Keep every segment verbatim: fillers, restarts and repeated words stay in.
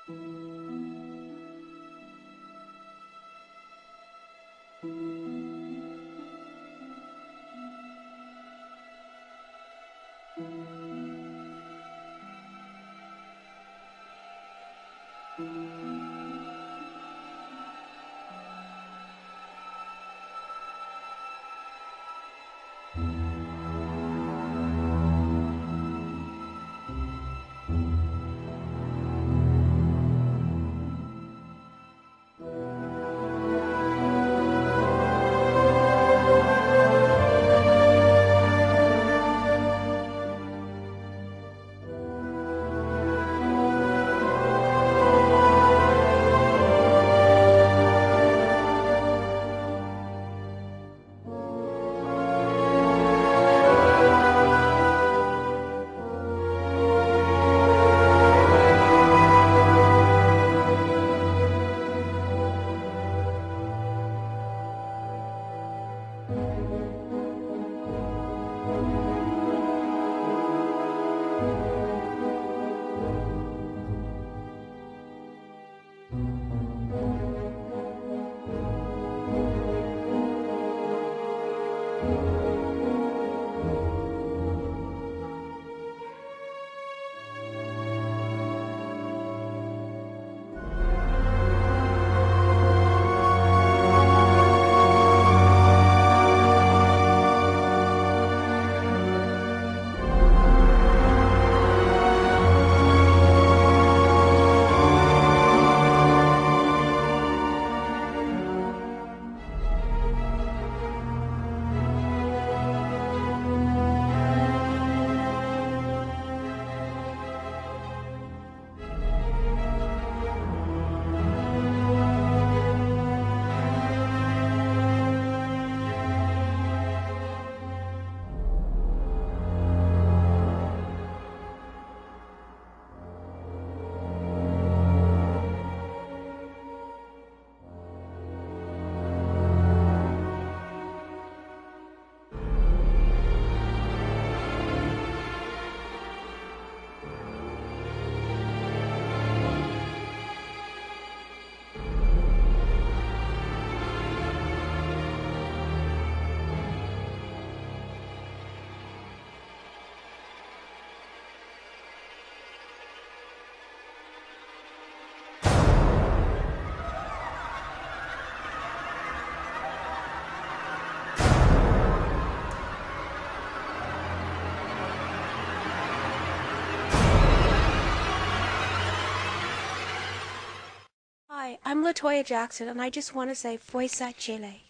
Hi, I'm Latoya Jackson, and I just want to say Fuerza Chile.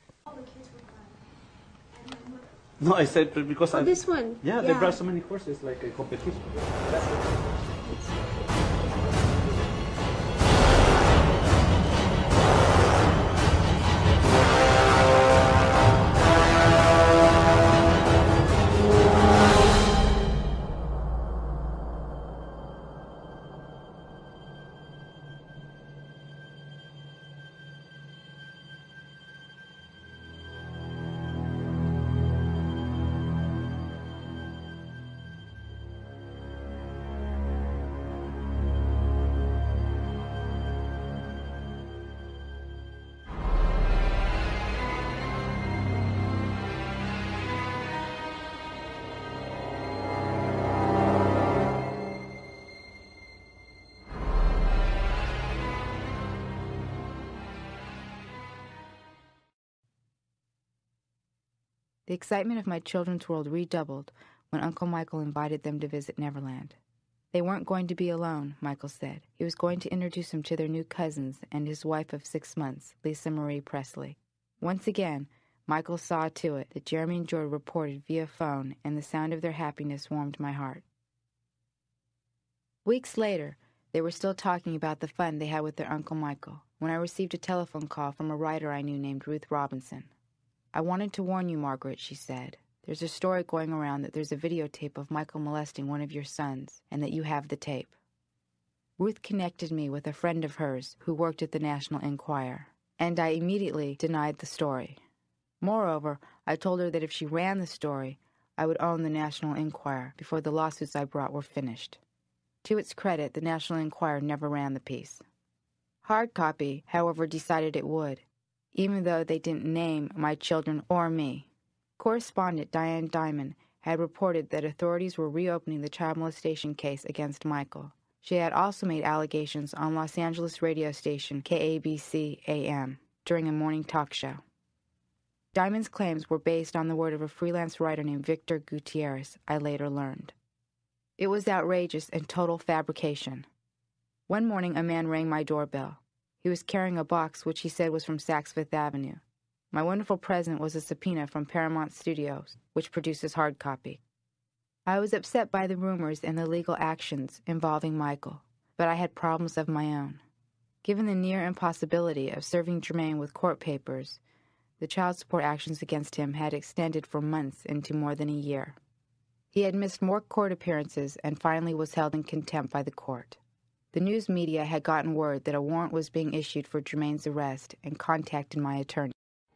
No, I said because Oh, I, this one? Yeah, Yeah. they brought so many horses, like a competition. That's it. The excitement of my children's world redoubled when Uncle Michael invited them to visit Neverland. They weren't going to be alone, Michael said. He was going to introduce them to their new cousins and his wife of six months, Lisa Marie Presley. Once again, Michael saw to it that Jeremy and Joy reported via phone, and the sound of their happiness warmed my heart. Weeks later, they were still talking about the fun they had with their Uncle Michael when I received a telephone call from a writer I knew named Ruth Robinson. "I wanted to warn you, Margaret," she said. "There's a story going around that there's a videotape of Michael molesting one of your sons, and that you have the tape." Ruth connected me with a friend of hers who worked at the National Enquirer, and I immediately denied the story. Moreover, I told her that if she ran the story, I would own the National Enquirer before the lawsuits I brought were finished. To its credit, the National Enquirer never ran the piece. Hard Copy, however, decided it would, even though they didn't name my children or me. Correspondent Diane Dimond had reported that authorities were reopening the child molestation case against Michael. She had also made allegations on Los Angeles radio station K A B C A M during a morning talk show. Dimond's claims were based on the word of a freelance writer named Victor Gutierrez, I later learned. It was outrageous and total fabrication. One morning, a man rang my doorbell. He was carrying a box which he said was from Saks Fifth Avenue. My wonderful present was a subpoena from Paramount Studios, which produces Hard Copy. I was upset by the rumors and the legal actions involving Michael, but I had problems of my own. Given the near impossibility of serving Jermaine with court papers, the child support actions against him had extended for months into more than a year. He had missed more court appearances and finally was held in contempt by the court. The news media had gotten word that a warrant was being issued for Jermaine's arrest and contacted my attorney.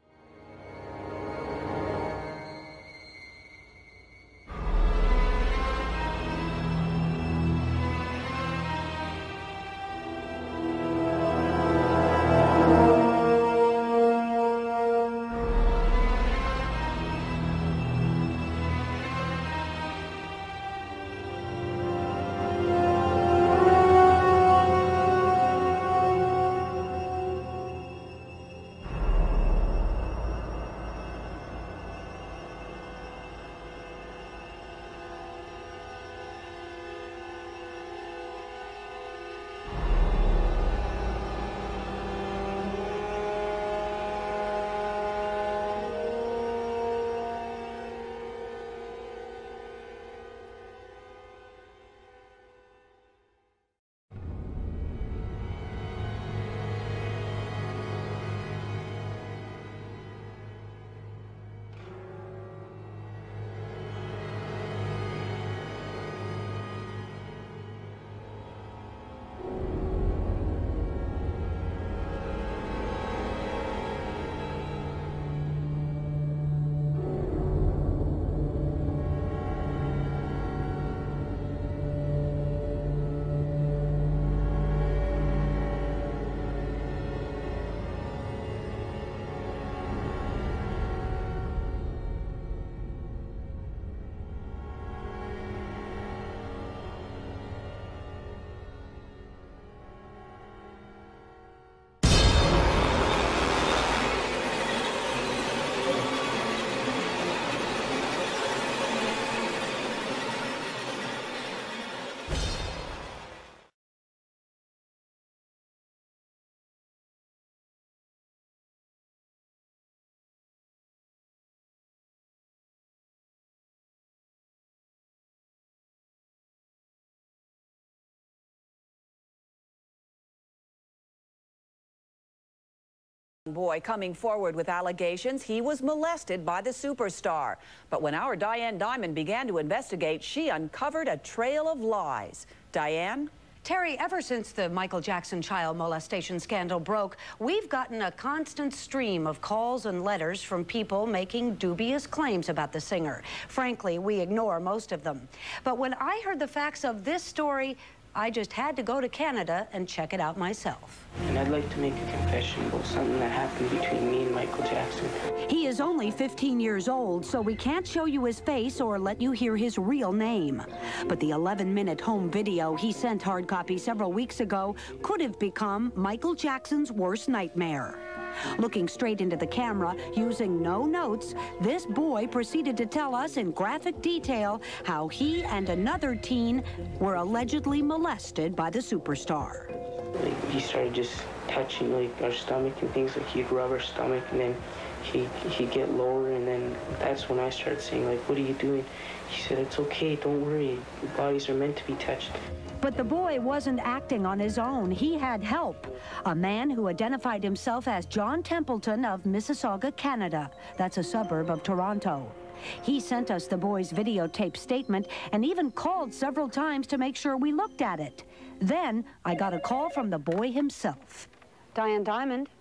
Boy coming forward with allegations he was molested by the superstar. But when our Diane Dimond began to investigate, she uncovered a trail of lies. Diane? Terry, ever since the Michael Jackson child molestation scandal broke, we've gotten a constant stream of calls and letters from people making dubious claims about the singer. Frankly, we ignore most of them. But when I heard the facts of this story, I just had to go to Canada and check it out myself. And I'd like to make a confession about something that happened between me and Michael Jackson. He is only fifteen years old, so we can't show you his face or let you hear his real name. But the eleven minute home video he sent Hard Copy several weeks ago could have become Michael Jackson's worst nightmare. Looking straight into the camera, using no notes, this boy proceeded to tell us in graphic detail how he and another teen were allegedly molested by the superstar. Like, he started just touching, like, our stomach and things, like, he'd rub our stomach, and then he, he'd get lower, and then that's when I started saying, like, what are you doing? He said, it's okay, don't worry, bodies are meant to be touched. But the boy wasn't acting on his own. He had help. A man who identified himself as John Templeton of Mississauga, Canada. That's a suburb of Toronto. He sent us the boy's videotape statement and even called several times to make sure we looked at it. Then I got a call from the boy himself. Diane Dimond.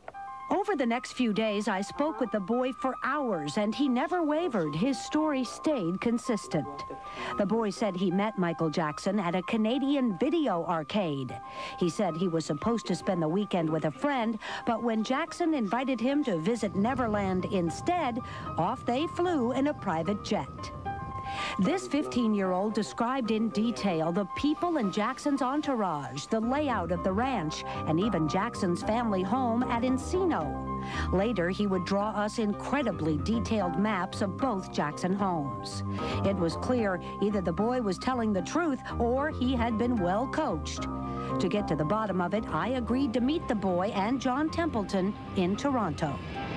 Over the next few days, I spoke with the boy for hours, and he never wavered. His story stayed consistent. The boy said he met Michael Jackson at a Canadian video arcade. He said he was supposed to spend the weekend with a friend, but when Jackson invited him to visit Neverland instead, off they flew in a private jet. This fifteen-year-old described in detail the people in Jackson's entourage, the layout of the ranch, and even Jackson's family home at Encino. Later, he would draw us incredibly detailed maps of both Jackson homes. It was clear either the boy was telling the truth or he had been well coached. To get to the bottom of it, I agreed to meet the boy and John Templeton in Toronto.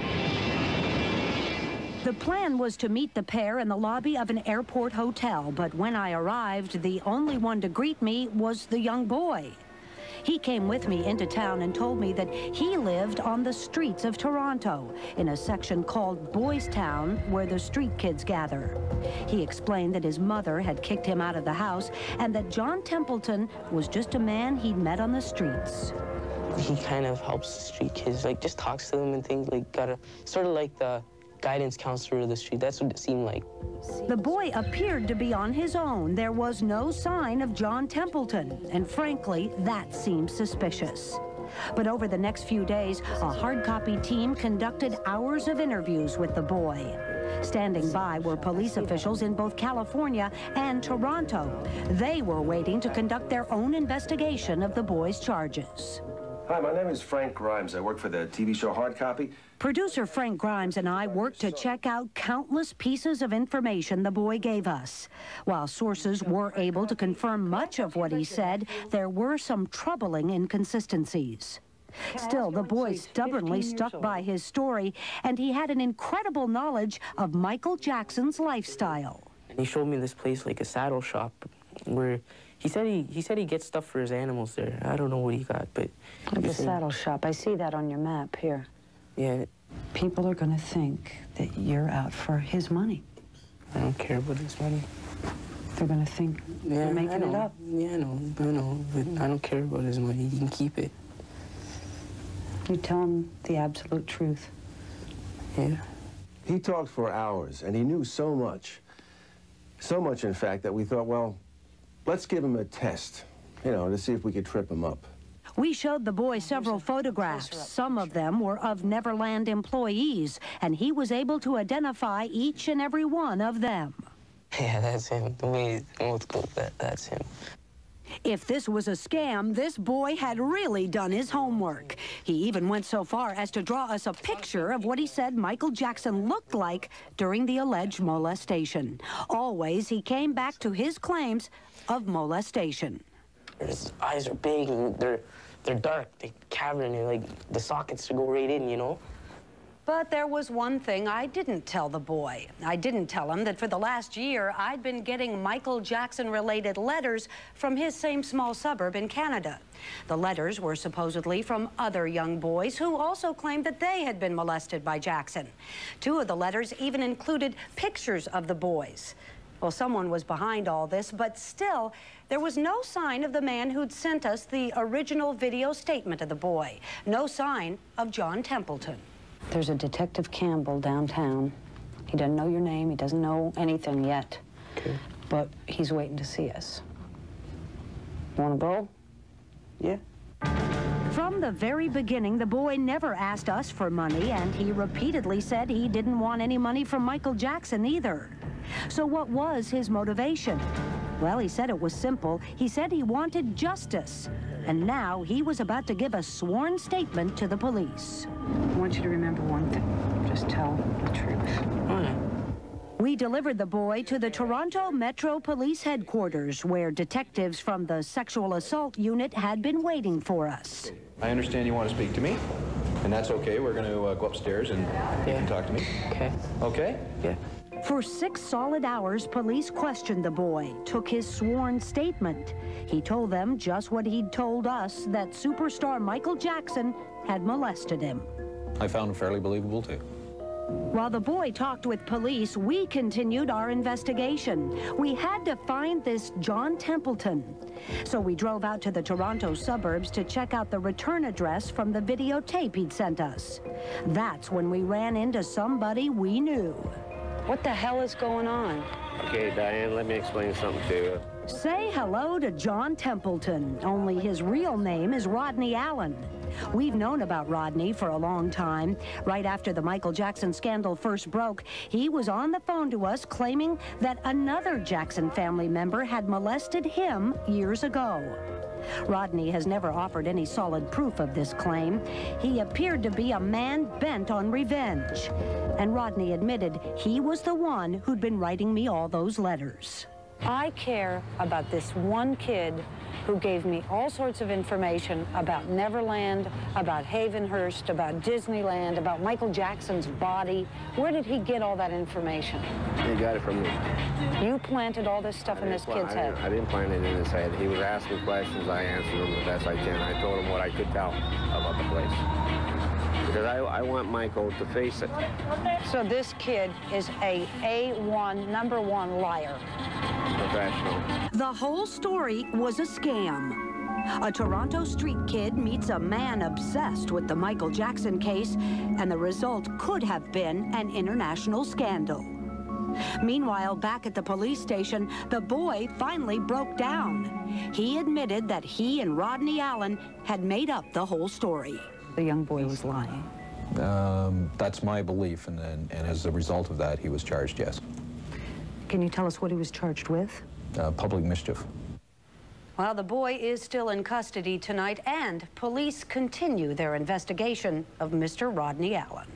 The plan was to meet the pair in the lobby of an airport hotel, but when I arrived, the only one to greet me was the young boy. He came with me into town and told me that he lived on the streets of Toronto, in a section called Boys Town, where the street kids gather. He explained that his mother had kicked him out of the house and that John Templeton was just a man he'd met on the streets. He kind of helps the street kids, like just talks to them and things, like gotta, sort of like the guidance counselor of the street. That's what it seemed like. The boy appeared to be on his own. There was no sign of John Templeton, and frankly, that seemed suspicious. But over the next few days, a hard copy team conducted hours of interviews with the boy. Standing by were police officials in both California and Toronto. They were waiting to conduct their own investigation of the boy's charges. Hi, my name is Frank Grimes. I work for the T V show Hard Copy. Producer Frank Grimes and I worked to check out countless pieces of information the boy gave us. While sources were able to confirm much of what he said, there were some troubling inconsistencies. Still, the boy stubbornly stuck by his story, and he had an incredible knowledge of Michael Jackson's lifestyle. And he showed me this place, like a saddle shop, where he said he, he said he gets stuff for his animals there. I don't know what he got, but... Like a saddle shop. I see that on your map here. Yeah. People are going to think that you're out for his money. I don't care about his money. They're going to think yeah, you're making I know. it up. Yeah, I know, I know, but I don't care about his money. He can keep it. You tell him the absolute truth. Yeah. He talked for hours, and he knew so much. So much, in fact, that we thought, well, let's give him a test, you know, to see if we could trip him up. We showed the boy several photographs. Some of them were of Neverland employees, and he was able to identify each and every one of them. Yeah, that's him. The way old school, that, that's him. If this was a scam, this boy had really done his homework. He even went so far as to draw us a picture of what he said Michael Jackson looked like during the alleged molestation. Always, he came back to his claims of molestation. His eyes are big and they're they're dark, they cavern, like the sockets to go right in, you know? But there was one thing I didn't tell the boy. I didn't tell him that for the last year, I'd been getting Michael Jackson-related letters from his same small suburb in Canada. The letters were supposedly from other young boys who also claimed that they had been molested by Jackson. Two of the letters even included pictures of the boys. Well, someone was behind all this, but still, there was no sign of the man who'd sent us the original video statement of the boy. No sign of John Templeton. There's a Detective Campbell downtown. He doesn't know your name. He doesn't know anything yet. Okay. But he's waiting to see us. Want to go? Yeah. From the very beginning, the boy never asked us for money, and he repeatedly said he didn't want any money from Michael Jackson either. So what was his motivation? Well, he said it was simple. He said he wanted justice. And now he was about to give a sworn statement to the police. I want you to remember one thing. Just tell the truth. All right. We delivered the boy to the Toronto Metro Police Headquarters, where detectives from the Sexual Assault Unit had been waiting for us. I understand you want to speak to me, and that's okay. We're going to uh, go upstairs and you Yeah. can talk to me. Okay. Okay? Yeah. For six solid hours, police questioned the boy, took his sworn statement. He told them just what he'd told us, that superstar Michael Jackson had molested him. I found him fairly believable, too. While the boy talked with police, we continued our investigation. We had to find this John Templeton. So we drove out to the Toronto suburbs to check out the return address from the videotape he'd sent us. That's when we ran into somebody we knew. What the hell is going on? Okay, Diane, let me explain something to you. Say hello to John Templeton, only his real name is Rodney Allen. We've known about Rodney for a long time. Right after the Michael Jackson scandal first broke, he was on the phone to us claiming that another Jackson family member had molested him years ago. Rodney has never offered any solid proof of this claim. He appeared to be a man bent on revenge. And Rodney admitted he was the one who'd been writing me all those letters. I care about this one kid who gave me all sorts of information about Neverland, about Havenhurst, about Disneyland, about Michael Jackson's body. Where did he get all that information? He got it from me. You planted all this stuff in this kid's I head? didn't, I didn't plant it in his head. He was asking questions. I answered them the best I can. I told him what I could tell about the place. Because I, I want Michael to face it. So this kid is a A one, number one liar. Professional. The whole story was a scam. A Toronto street kid meets a man obsessed with the Michael Jackson case, and the result could have been an international scandal. Meanwhile, back at the police station, the boy finally broke down. He admitted that he and Rodney Allen had made up the whole story. The young boy was lying. Um, that's my belief, and, and, and as a result of that, he was charged, yes. Can you tell us what he was charged with? Uh, public mischief. Well, the boy is still in custody tonight, and police continue their investigation of Mister Rodney Allen.